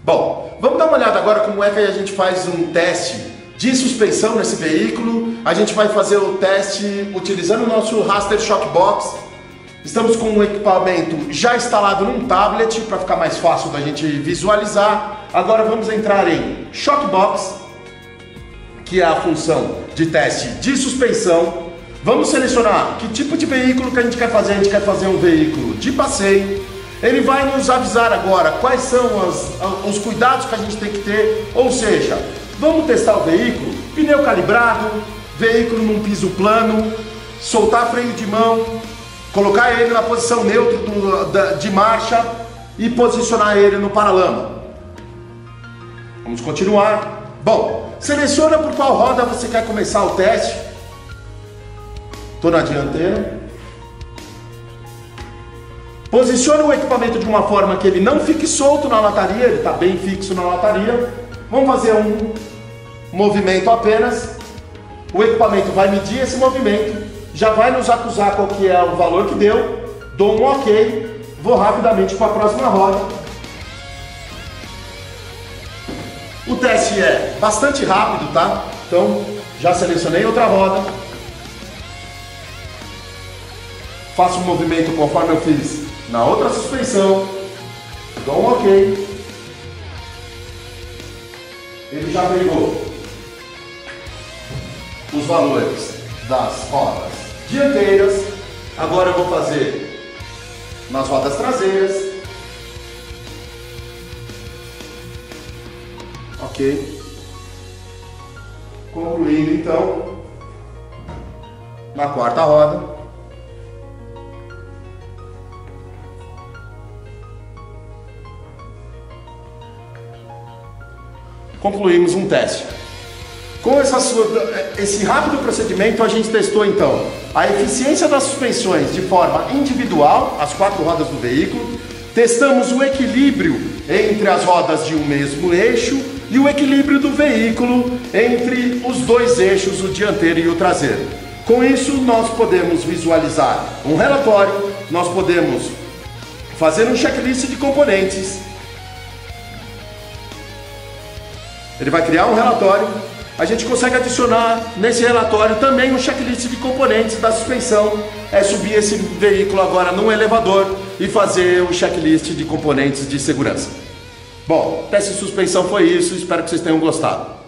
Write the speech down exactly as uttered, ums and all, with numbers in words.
Bom, vamos dar uma olhada agora como é que a gente faz um teste de suspensão nesse veículo. A gente vai fazer o teste utilizando o nosso Raster Shock Box. Estamos com o equipamento já instalado num tablet para ficar mais fácil da gente visualizar. Agora vamos entrar em Shock Box, que é a função de teste de suspensão. Vamos selecionar que tipo de veículo que a gente quer fazer. A gente quer fazer um veículo de passeio. Ele vai nos avisar agora quais são as, os cuidados que a gente tem que ter. Ou seja, vamos testar o veículo, pneu calibrado, veículo num piso plano, soltar freio de mão, colocar ele na posição neutra do, da, de marcha e posicionar ele no paralama. Vamos continuar. Bom, seleciona por qual roda você quer começar o teste. Estou na dianteira. Posicione o equipamento de uma forma que ele não fique solto na lataria, ele está bem fixo na lataria. Vamos fazer um movimento apenas. O equipamento vai medir esse movimento, já vai nos acusar qual que é o valor que deu. Dou um ok, vou rapidamente para a próxima roda. O teste é bastante rápido, tá? Então, já selecionei outra roda. Faço um movimento conforme eu fiz na outra suspensão. Dou um ok. Ele já pegou os valores das rodas dianteiras. Agora eu vou fazer nas rodas traseiras. Ok. Concluindo então na quarta roda. Concluímos um teste. Com essa, esse rápido procedimento, a gente testou então a eficiência das suspensões de forma individual, as quatro rodas do veículo. Testamos o equilíbrio entre as rodas de um mesmo eixo e o equilíbrio do veículo entre os dois eixos, o dianteiro e o traseiro. Com isso, nós podemos visualizar um relatório, nós podemos fazer um checklist de componentes. Ele vai criar um relatório, a gente consegue adicionar nesse relatório também um checklist de componentes da suspensão. É subir esse veículo agora num elevador e fazer o checklist de componentes de segurança. Bom, teste de suspensão foi isso, espero que vocês tenham gostado.